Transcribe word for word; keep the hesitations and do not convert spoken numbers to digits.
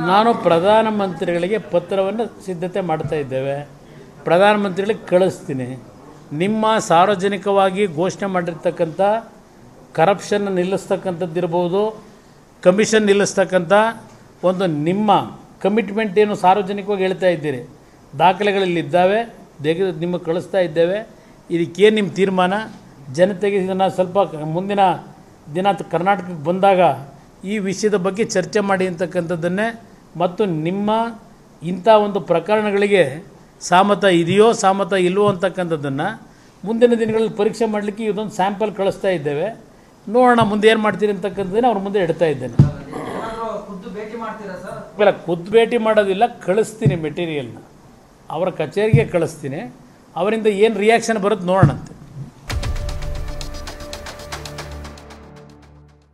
ನಾನು ಪ್ರಧಾನಮಂತ್ರಿಗಳಿಗೆ ಪತ್ರವನ್ನು ಸಿದ್ಧತೆ ಮಾಡ್ತಾ ಇದ್ದೇವೆ. ಪ್ರಧಾನಮಂತ್ರಿಗಳಿಗೆ ಕಳಿಸ್ತೀನಿ. ನಿಮ್ಮ ಸಾರ್ವಜನಿಕವಾಗಿ ಘೋಷಣೆ ಮಾಡಿರ್ತಕ್ಕಂಥ ಕರಪ್ಷನ್ ನಿಲ್ಲಿಸ್ತಕ್ಕಂಥದ್ದಿರ್ಬೋದು, ಕಮಿಷನ್ ನಿಲ್ಲಿಸ್ತಕ್ಕಂಥ ಒಂದು ನಿಮ್ಮ ಕಮಿಟ್ಮೆಂಟ್ ಏನು ಸಾರ್ವಜನಿಕವಾಗಿ ಹೇಳ್ತಾ ಇದ್ದೀರಿ, ದಾಖಲೆಗಳಲ್ಲಿದ್ದಾವೆ, ದೇಗ ನಿಮಗೆ ಕಳಿಸ್ತಾ ಇದ್ದೇವೆ. ಇದಕ್ಕೇನು ನಿಮ್ಮ ತೀರ್ಮಾನ? ಜನತೆಗೆ ಇದನ್ನು ಸ್ವಲ್ಪ ಮುಂದಿನ ದಿನ ಕರ್ನಾಟಕಕ್ಕೆ ಬಂದಾಗ ಈ ವಿಷಯದ ಬಗ್ಗೆ ಚರ್ಚೆ ಮಾಡಿ ಅಂತಕ್ಕಂಥದ್ದನ್ನೇ, ಮತ್ತು ನಿಮ್ಮ ಇಂಥ ಒಂದು ಪ್ರಕರಣಗಳಿಗೆ ಸಾಮತ ಇದೆಯೋ ಸಾಮತ ಇಲ್ವೋ ಅಂತಕ್ಕಂಥದ್ದನ್ನು ಮುಂದಿನ ದಿನಗಳಲ್ಲಿ ಪರೀಕ್ಷೆ ಮಾಡಲಿಕ್ಕೆ ಇದೊಂದು ಸ್ಯಾಂಪಲ್ ಕಳಿಸ್ತಾ ಇದ್ದೇವೆ. ನೋಡೋಣ ಮುಂದೆ ಏನು ಮಾಡ್ತೀರಿ ಅಂತಕ್ಕಂಥದ್ದನ್ನು ಅವ್ರ ಮುಂದೆ ಇಡ್ತಾ ಇದ್ದೇನೆ. ಇಲ್ಲ, ಖುದ್ದು ಭೇಟಿ ಮಾಡೋದಿಲ್ಲ, ಕಳಿಸ್ತೀನಿ ಮೆಟೀರಿಯಲ್ನ ಅವರ ಕಚೇರಿಗೆ ಕಳಿಸ್ತೀನಿ. ಅವರಿಂದ ಏನು ರಿಯಾಕ್ಷನ್ ಬರುತ್ತೆ ನೋಡೋಣಂತೆ.